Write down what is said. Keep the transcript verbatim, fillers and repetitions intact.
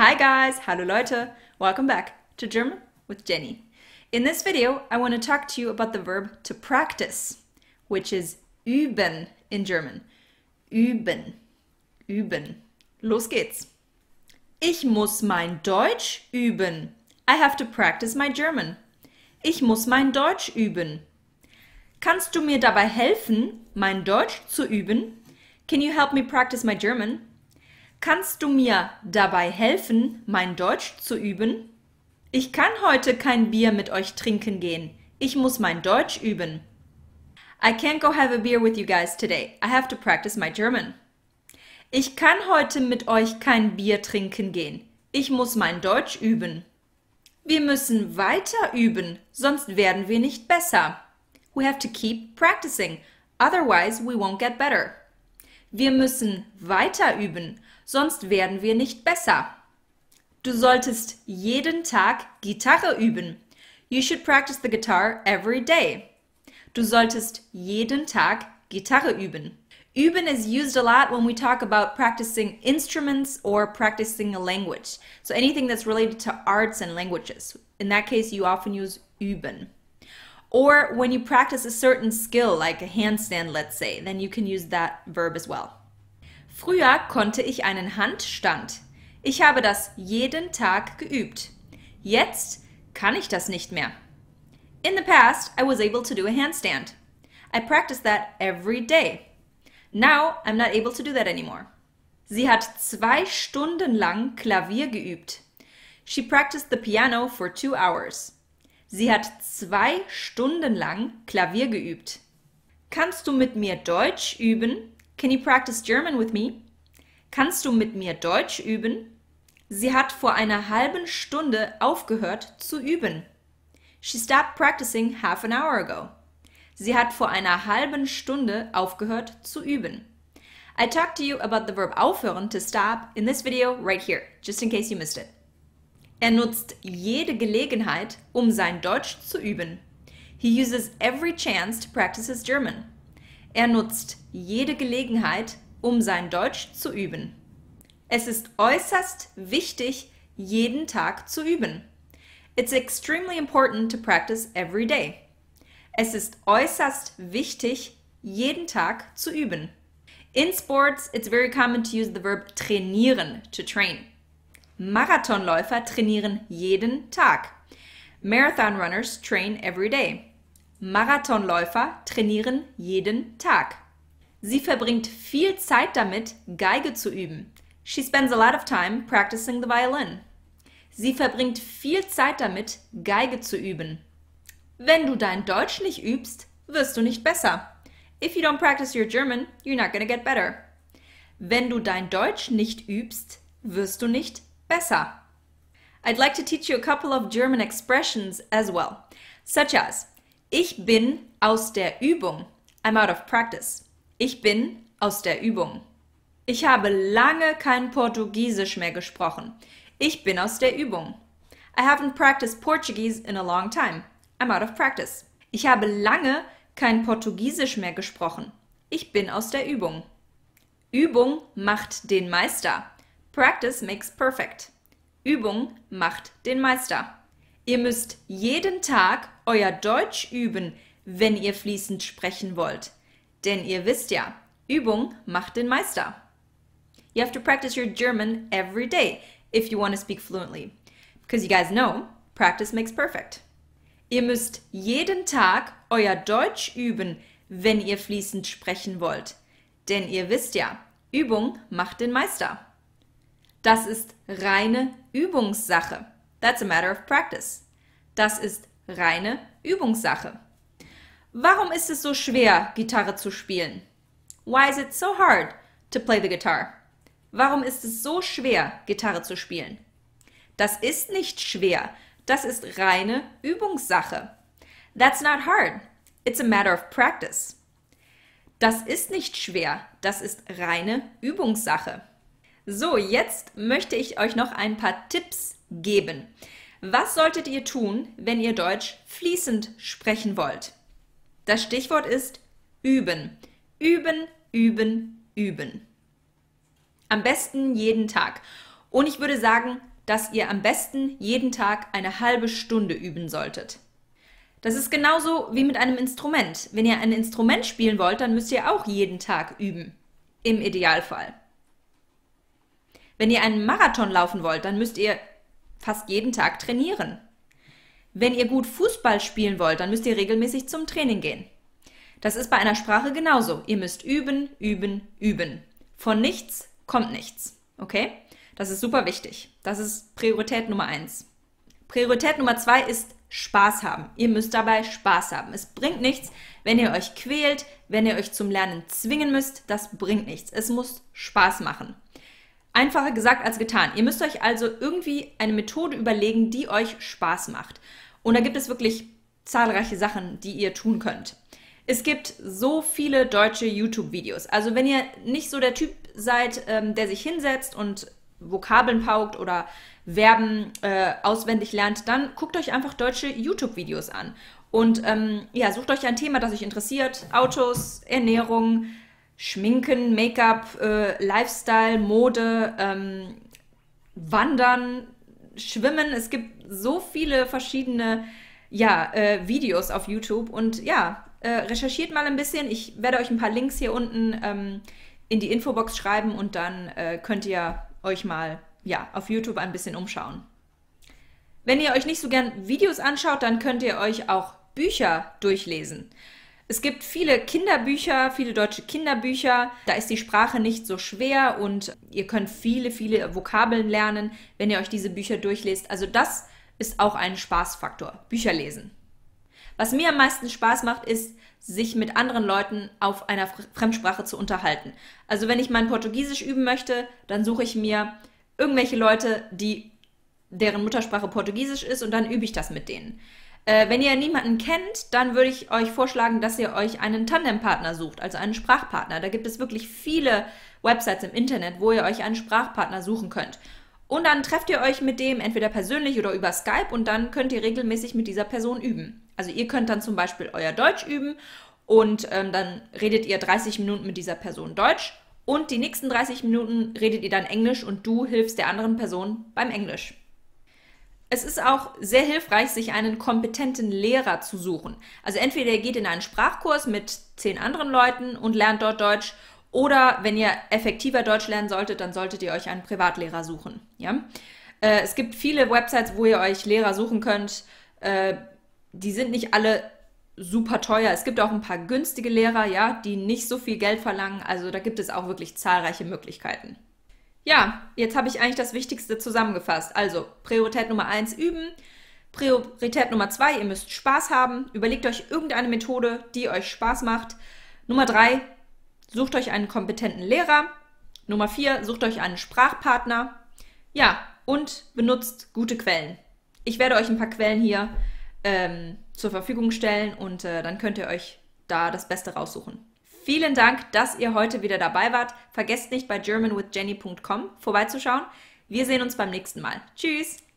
Hi guys, hallo Leute, welcome back to German with Jenny. In this video, I want to talk to you about the verb to practice, which is üben in German. Üben, üben. Los geht's. Ich muss mein Deutsch üben. I have to practice my German. Ich muss mein Deutsch üben. Kannst du mir dabei helfen, mein Deutsch zu üben? Can you help me practice my German? Kannst du mir dabei helfen, mein Deutsch zu üben? Ich kann heute kein Bier mit euch trinken gehen. Ich muss mein Deutsch üben. I can't go have a beer with you guys today. I have to practice my German. Ich kann heute mit euch kein Bier trinken gehen. Ich muss mein Deutsch üben. Wir müssen weiter üben, sonst werden wir nicht besser. We have to keep practicing, otherwise we won't get better. Wir müssen weiter üben, sonst werden wir nicht besser. Du solltest jeden Tag Gitarre üben. You should practice the guitar every day. Du solltest jeden Tag Gitarre üben. Üben is used a lot when we talk about practicing instruments or practicing a language. So anything that's related to arts and languages. In that case, you often use üben. Or when you practice a certain skill, like a handstand, let's say, then you can use that verb as well. Früher konnte ich einen Handstand. Ich habe das jeden Tag geübt. Jetzt kann ich das nicht mehr. In the past, I was able to do a handstand. I practiced that every day. Now, I'm not able to do that anymore. Sie hat zwei Stunden lang Klavier geübt. She practiced the piano for two hours. Sie hat zwei Stunden lang Klavier geübt. Kannst du mit mir Deutsch üben? Can you practice German with me? Kannst du mit mir Deutsch üben? Sie hat vor einer halben Stunde aufgehört zu üben. She stopped practicing half an hour ago. Sie hat vor einer halben Stunde aufgehört zu üben. I talked to you about the verb aufhören, to stop, in this video right here, just in case you missed it. Er nutzt jede Gelegenheit, um sein Deutsch zu üben. He uses every chance to practice his German. Er nutzt jede Gelegenheit, um sein Deutsch zu üben. Es ist äußerst wichtig, jeden Tag zu üben. It's extremely important to practice every day. Es ist äußerst wichtig, jeden Tag zu üben. In sports, it's very common to use the verb trainieren, to train. Marathonläufer trainieren jeden Tag. Marathon runners train every day. Marathonläufer trainieren jeden Tag. Sie verbringt viel Zeit damit, Geige zu üben. She spends a lot of time practicing the violin. Sie verbringt viel Zeit damit, Geige zu üben. Wenn du dein Deutsch nicht übst, wirst du nicht besser. If you don't practice your German, you're not gonna get better. Wenn du dein Deutsch nicht übst, wirst du nicht besser. I'd like to teach you a couple of German expressions as well, such as Ich bin aus der Übung. I'm out of practice. Ich bin aus der Übung. Ich habe lange kein Portugiesisch mehr gesprochen. Ich bin aus der Übung. I haven't practiced Portuguese in a long time. I'm out of practice. Ich habe lange kein Portugiesisch mehr gesprochen. Ich bin aus der Übung. Übung macht den Meister. Practice makes perfect. Übung macht den Meister. Ihr müsst jeden Tag euer Deutsch üben, wenn ihr fließend sprechen wollt. Denn ihr wisst ja, Übung macht den Meister. You have to practice your German every day if you want to speak fluently. Because you guys know, practice makes perfect. Ihr müsst jeden Tag euer Deutsch üben, wenn ihr fließend sprechen wollt. Denn ihr wisst ja, Übung macht den Meister. Das ist reine Übungssache. That's a matter of practice. Das ist reine Übungssache. Warum ist es so schwer, Gitarre zu spielen? Why is it so hard to play the guitar? Warum ist es so schwer, Gitarre zu spielen? Das ist nicht schwer. Das ist reine Übungssache. That's not hard. It's a matter of practice. Das ist nicht schwer. Das ist reine Übungssache. So, jetzt möchte ich euch noch ein paar Tipps geben. Was solltet ihr tun, wenn ihr Deutsch fließend sprechen wollt? Das Stichwort ist üben. Üben, üben, üben. Am besten jeden Tag. Und ich würde sagen, dass ihr am besten jeden Tag eine halbe Stunde üben solltet. Das ist genauso wie mit einem Instrument. Wenn ihr ein Instrument spielen wollt, dann müsst ihr auch jeden Tag üben. Im Idealfall. Wenn ihr einen Marathon laufen wollt, dann müsst ihr fast jeden Tag trainieren. Wenn ihr gut Fußball spielen wollt, dann müsst ihr regelmäßig zum Training gehen. Das ist bei einer Sprache genauso. Ihr müsst üben, üben, üben. Von nichts kommt nichts. Okay? Das ist super wichtig. Das ist Priorität Nummer eins. Priorität Nummer zwei ist Spaß haben. Ihr müsst dabei Spaß haben. Es bringt nichts, wenn ihr euch quält, wenn ihr euch zum Lernen zwingen müsst. Das bringt nichts. Es muss Spaß machen. Einfacher gesagt als getan. Ihr müsst euch also irgendwie eine Methode überlegen, die euch Spaß macht. Und da gibt es wirklich zahlreiche Sachen, die ihr tun könnt. Es gibt so viele deutsche YouTube-Videos. Also wenn ihr nicht so der Typ seid, ähm, der sich hinsetzt und Vokabeln paukt oder Verben äh, auswendig lernt, dann guckt euch einfach deutsche YouTube-Videos an. Und ähm, ja, sucht euch ein Thema, das euch interessiert. Autos, Ernährung, Schminken, Make-up, äh, Lifestyle, Mode, ähm, Wandern, Schwimmen. Es gibt so viele verschiedene ja, äh, Videos auf YouTube. Und ja, äh, recherchiert mal ein bisschen. Ich werde euch ein paar Links hier unten ähm, in die Infobox schreiben und dann äh, könnt ihr euch mal ja, auf YouTube ein bisschen umschauen. Wenn ihr euch nicht so gern Videos anschaut, dann könnt ihr euch auch Bücher durchlesen. Es gibt viele Kinderbücher, viele deutsche Kinderbücher. Da ist die Sprache nicht so schwer und ihr könnt viele, viele Vokabeln lernen, wenn ihr euch diese Bücher durchlest. Also das ist auch ein Spaßfaktor, Bücher lesen. Was mir am meisten Spaß macht, ist, sich mit anderen Leuten auf einer Fremdsprache zu unterhalten. Also wenn ich mein Portugiesisch üben möchte, dann suche ich mir irgendwelche Leute, die, deren Muttersprache Portugiesisch ist und dann übe ich das mit denen. Äh, wenn ihr niemanden kennt, dann würde ich euch vorschlagen, dass ihr euch einen Tandempartner sucht, also einen Sprachpartner. Da gibt es wirklich viele Websites im Internet, wo ihr euch einen Sprachpartner suchen könnt. Und dann trefft ihr euch mit dem entweder persönlich oder über Skype und dann könnt ihr regelmäßig mit dieser Person üben. Also ihr könnt dann zum Beispiel euer Deutsch üben und ähm, dann redet ihr dreißig Minuten mit dieser Person Deutsch und die nächsten dreißig Minuten redet ihr dann Englisch und du hilfst der anderen Person beim Englisch. Es ist auch sehr hilfreich, sich einen kompetenten Lehrer zu suchen. Also entweder ihr geht in einen Sprachkurs mit zehn anderen Leuten und lernt dort Deutsch, oder wenn ihr effektiver Deutsch lernen solltet, dann solltet ihr euch einen Privatlehrer suchen. Ja? Äh, es gibt viele Websites, wo ihr euch Lehrer suchen könnt. Äh, die sind nicht alle super teuer. Es gibt auch ein paar günstige Lehrer, ja, die nicht so viel Geld verlangen. Also da gibt es auch wirklich zahlreiche Möglichkeiten. Ja, jetzt habe ich eigentlich das Wichtigste zusammengefasst. Also Priorität Nummer eins üben. Priorität Nummer zwei, ihr müsst Spaß haben. Überlegt euch irgendeine Methode, die euch Spaß macht. Nummer drei, sucht euch einen kompetenten Lehrer. Nummer vier, sucht euch einen Sprachpartner. Ja, und benutzt gute Quellen. Ich werde euch ein paar Quellen hier ähm, zur Verfügung stellen und äh, dann könnt ihr euch da das Beste raussuchen. Vielen Dank, dass ihr heute wieder dabei wart. Vergesst nicht, bei german with jenny punkt com vorbeizuschauen. Wir sehen uns beim nächsten Mal. Tschüss!